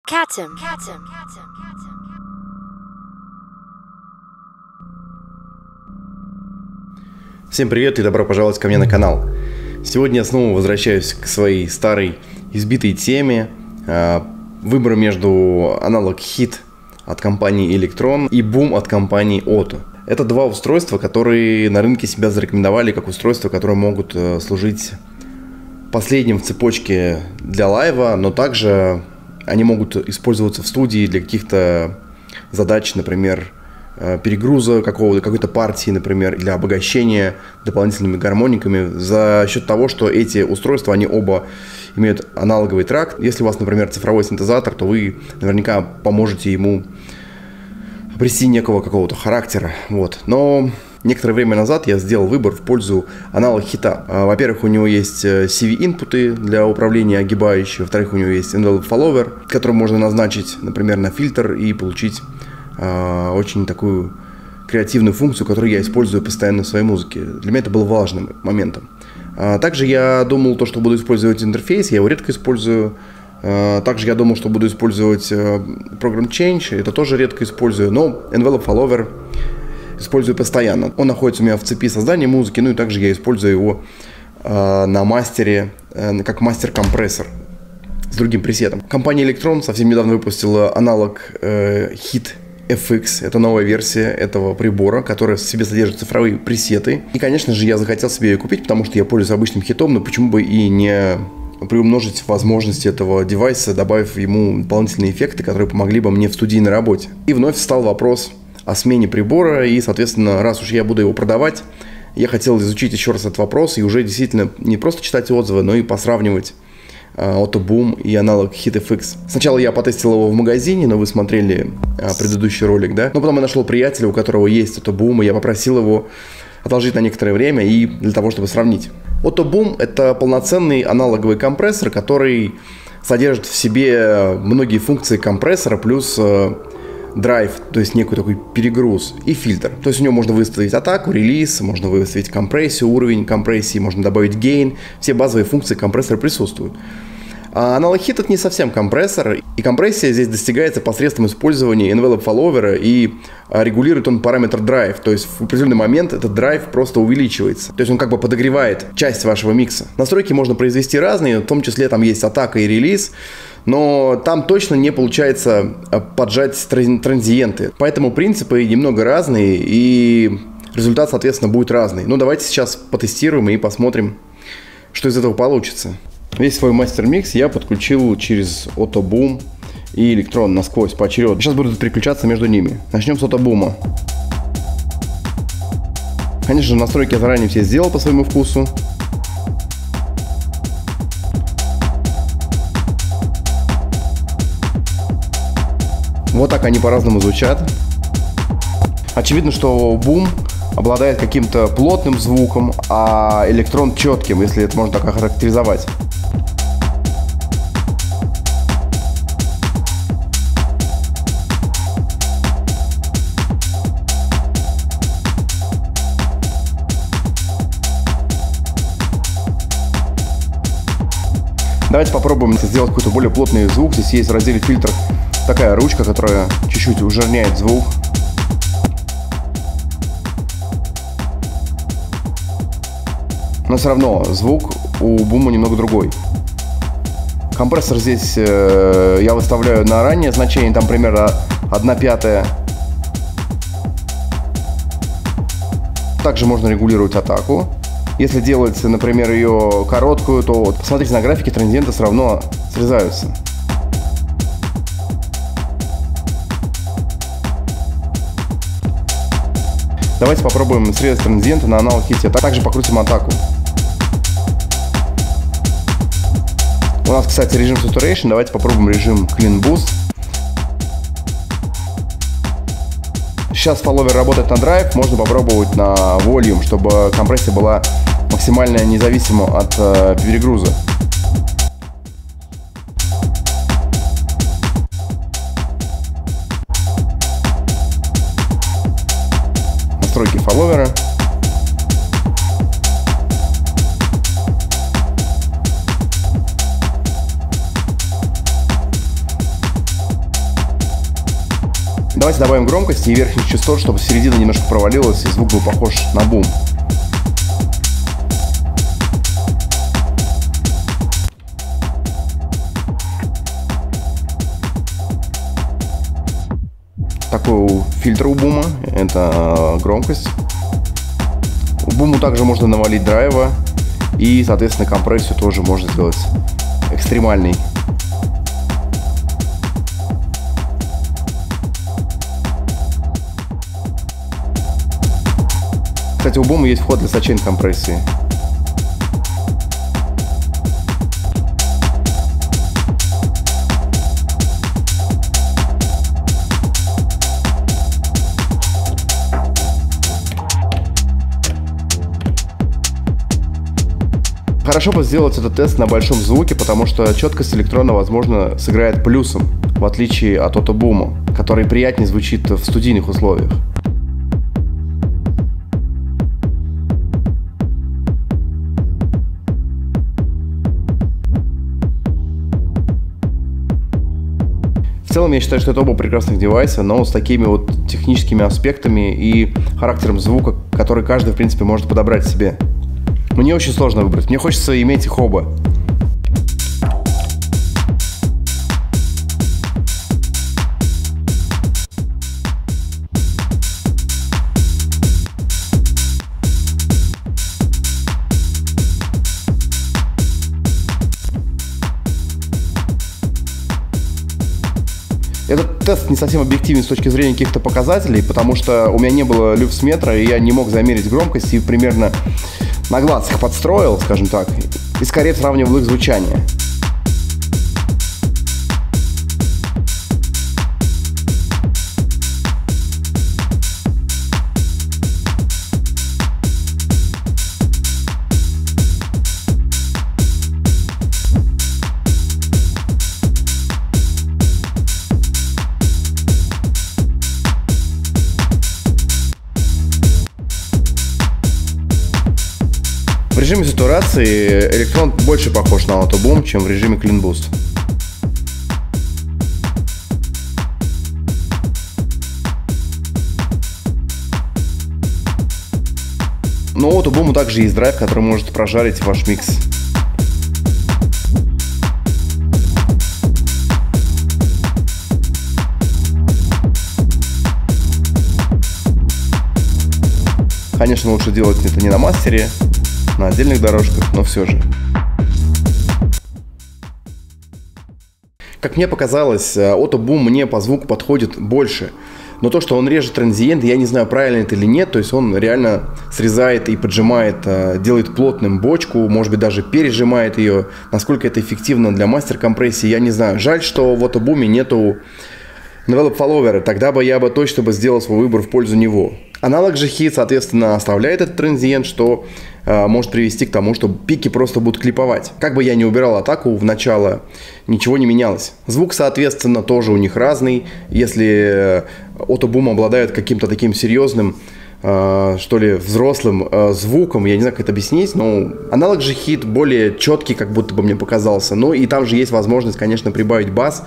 Katim. Всем привет и добро пожаловать ко мне на канал. Сегодня я снова возвращаюсь к своей старой избитой теме выбора между аналог HIT от компании Electron и Boom от компании Otto. Это два устройства, которые на рынке себя зарекомендовали как устройства, которые могут служить последним в цепочке для лайва, но также они могут использоваться в студии для каких-то задач, например, перегруза какой-то партии, например, для обогащения дополнительными гармониками за счет того, что эти устройства, они оба имеют аналоговый тракт. Если у вас, например, цифровой синтезатор, то вы наверняка поможете ему обрести некого какого-то характера. Вот. Но некоторое время назад я сделал выбор в пользу аналога хита. Во-первых, у него есть CV-инпуты для управления огибающей. Во-вторых, у него есть envelope follower, который можно назначить, например, на фильтр и получить очень такую креативную функцию, которую я использую постоянно в своей музыке. Для меня это было важным моментом. Также я думал, что буду использовать интерфейс, я его редко использую. Также я думал, что буду использовать Program Change, это тоже редко использую, но Envelope Follower использую постоянно. Он находится у меня в цепи создания музыки, ну и также я использую его на мастере, как мастер-компрессор с другим пресетом. Компания Electron совсем недавно выпустила аналог HIT FX, это новая версия этого прибора, которая в себе содержит цифровые пресеты. И, конечно же, я захотел себе ее купить, потому что я пользуюсь обычным хитом, но почему бы и не приумножить возможности этого девайса, добавив ему дополнительные эффекты, которые помогли бы мне в студийной работе. И вновь встал вопрос о смене прибора, и, соответственно, раз уж я буду его продавать, я хотел изучить еще раз этот вопрос и уже действительно не просто читать отзывы, но и посравнивать Otto Boom и аналог HIT FX. Сначала я потестил его в магазине, но вы смотрели предыдущий ролик, да? Но потом я нашел приятеля, у которого есть Otto Boom, и я попросил его отложить на некоторое время и для того, чтобы сравнить. Otto Boom — это полноценный аналоговый компрессор, который содержит в себе многие функции компрессора плюс драйв, то есть некий такой перегруз и фильтр. То есть у него можно выставить атаку, релиз, можно выставить компрессию, уровень компрессии, можно добавить гейн. Все базовые функции компрессора присутствуют. А аналог HIT — это не совсем компрессор, и компрессия здесь достигается посредством использования envelope follower, и регулирует он параметр drive, то есть в определенный момент этот drive просто увеличивается, то есть он как бы подогревает часть вашего микса. Настройки можно произвести разные, в том числе там есть атака и релиз, но там точно не получается поджать транзиенты, поэтому принципы немного разные, и результат, соответственно, будет разный. Ну, давайте сейчас потестируем и посмотрим, что из этого получится. Весь свой мастер-микс я подключил через Otto Boom и Electron насквозь поочередно. Сейчас буду переключаться между ними. Начнем с Otto Boom. Конечно же, настройки я заранее все сделал по своему вкусу. Вот так они по-разному звучат. Очевидно, что Boom обладает каким-то плотным звуком, а Electron четким, если это можно так охарактеризовать. Давайте попробуем сделать какой-то более плотный звук. Здесь есть в разделе фильтр такая ручка, которая чуть-чуть ужирняет звук. Но все равно звук у Boom немного другой. Компрессор здесь я выставляю на раннее значение, там примерно 1/5. Также можно регулировать атаку. Если делать, например, ее короткую, то посмотрите на графике, транзиенты все равно срезаются. Давайте попробуем срезать транзиенты на аналог хите. Также покрутим атаку. У нас, кстати, режим Saturation. Давайте попробуем режим Clean Boost. Сейчас follower работает на драйв. Можно попробовать на Volume, чтобы компрессия была максимально независима от перегруза. Настройки фолловера. Давайте добавим громкости и верхних частот, чтобы середина немножко провалилась и звук был похож на бум. Такой фильтр у бума, это громкость. У буму также можно навалить драйва и, соответственно, компрессию тоже можно сделать экстремальной. Кстати, у бума есть вход для сачейн компрессии. Хорошо бы сделать этот тест на большом звуке, потому что четкость электрона, возможно, сыграет плюсом, в отличие от отобума, который приятнее звучит в студийных условиях. В целом, я считаю, что это оба прекрасных девайса, но с такими вот техническими аспектами и характером звука, который каждый, в принципе, может подобрать себе. Мне очень сложно выбрать. Мне хочется иметь их оба. Этот тест не совсем объективен с точки зрения каких-то показателей, потому что у меня не было люксметра, и я не мог замерить громкость, и примерно на глаз их подстроил, скажем так, и скорее сравнивал их звучание. В режиме сатурации электрон больше похож на отобум, чем в режиме Clean Boost. Но у отобума также есть драйв, который может прожарить ваш микс. Конечно, лучше делать это не на мастере, на отдельных дорожках, но все же. Как мне показалось, отобум мне по звуку подходит больше. Но то, что он режет транзиент, я не знаю, правильно это или нет. То есть он реально срезает и поджимает, делает плотным бочку, может быть, даже пережимает ее. Насколько это эффективно для мастер-компрессии, я не знаю. Жаль, что в отобуме нету envelope follower. Тогда бы я точно сделал свой выбор в пользу него. Аналог же HIT, соответственно, оставляет этот транзиент, что может привести к тому, что пики просто будут клиповать. Как бы я ни убирал атаку в начало, ничего не менялось. Звук, соответственно, тоже у них разный. Если отобум обладает каким-то таким серьезным, что ли, взрослым звуком, я не знаю, как это объяснить, но аналог же HIT более четкий, как будто бы мне показался. Но и там же есть возможность, конечно, прибавить бас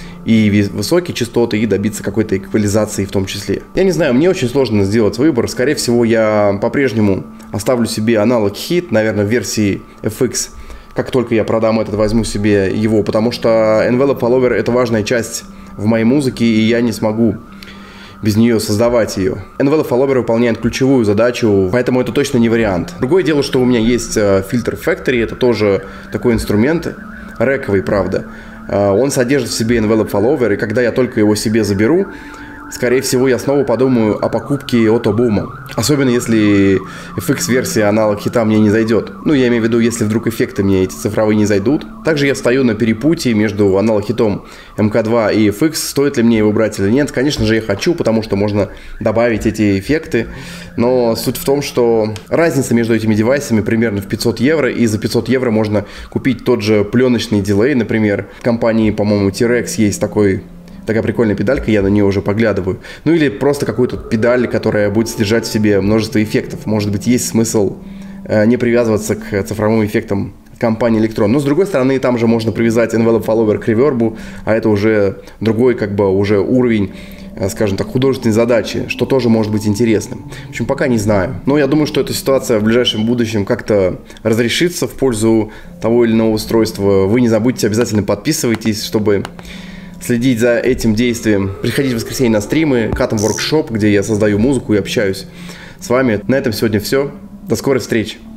и высокие частоты, и добиться какой-то эквализации в том числе. Я не знаю, мне очень сложно сделать выбор. Скорее всего, я по-прежнему оставлю себе аналог HIT, наверное, в версии FX. Как только я продам этот, возьму себе его, потому что envelope follower — это важная часть в моей музыке, и я не смогу без нее создавать ее. Envelope follower выполняет ключевую задачу, поэтому это точно не вариант. Другое дело, что у меня есть фильтр Factory, это тоже такой инструмент, рэковый, правда. Он содержит в себе envelope follower, и когда я только его себе заберу, скорее всего, я снова подумаю о покупке отобума. Особенно если FX-версия аналог хита мне не зайдет. Ну, я имею в виду, если вдруг эффекты мне эти цифровые не зайдут. Также я стою на перепутье между аналог хитом MK2 и FX. Стоит ли мне его брать или нет? Конечно же, я хочу, потому что можно добавить эти эффекты. Но суть в том, что разница между этими девайсами примерно в 500 евро. И за 500 евро можно купить тот же пленочный дилей, например. В компании, по-моему, T-Rex есть такая прикольная педалька, я на нее уже поглядываю. Ну или просто какую-то педаль, которая будет содержать в себе множество эффектов. Может быть, есть смысл не привязываться к цифровым эффектам компании Electron. Но с другой стороны, там же можно привязать envelope follower к ревербу, а это уже другой уже уровень скажем так, художественной задачи, что тоже может быть интересным. В общем, пока не знаю. Но я думаю, что эта ситуация в ближайшем будущем как-то разрешится в пользу того или иного устройства. Вы не забудьте, обязательно подписывайтесь, чтобы следить за этим действием. Приходите в воскресенье на стримы, Katam Workshop, где я создаю музыку и общаюсь с вами. На этом сегодня все. До скорой встречи.